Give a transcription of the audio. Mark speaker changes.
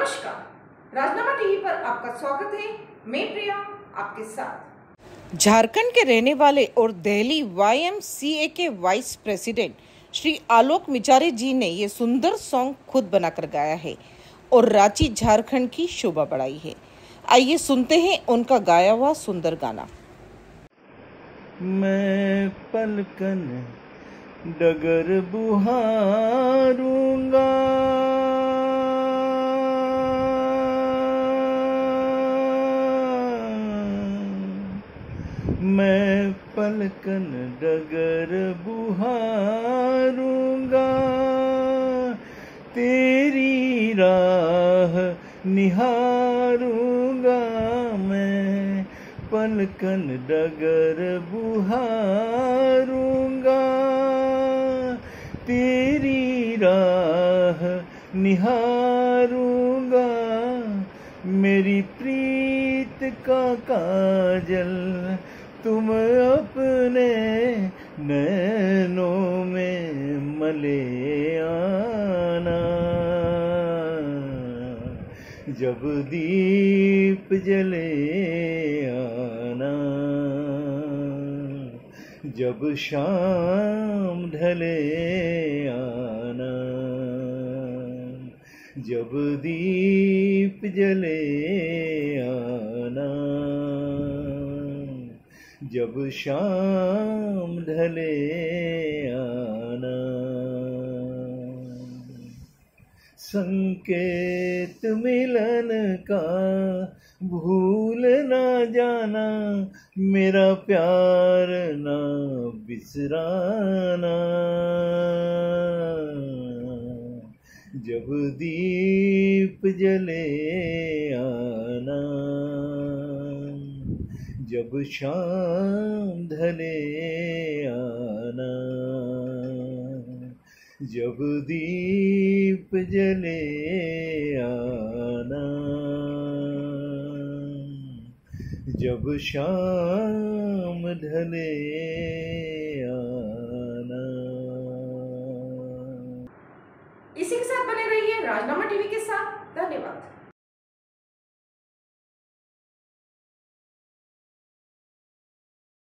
Speaker 1: नमस्कार, राजनामा टीवी पर आपका स्वागत है। मैं प्रिया आपके साथ।
Speaker 2: झारखंड के रहने वाले और दिल्ली YMCA के वाइस प्रेसिडेंट श्री आलोक मिचारे जी ने ये सुंदर सॉन्ग खुद बनाकर गाया है और रांची झारखंड की शोभा बढ़ाई है। आइए सुनते हैं उनका गाया हुआ सुंदर गाना।
Speaker 3: मैं पलकन डगर बुहारूंगा, मैं पलकन डगर बुहारूंगा, तेरी राह निहारूंगा। मैं पलकन डगर बुहारूंगा, तेरी राह निहारूंगा। मेरी प्रीत का काजल तुम अपने नैनों में मले आना, जब दीप जले आना, जब शाम ढले आना, जब दीप जले आना, जब शाम ढले आना। संकेत मिलन का भूल ना जाना, मेरा प्यार ना बिसराना, जब दीप जले आना, जब शाम ढले आना, जब दीप जले आना, जब शाम ढले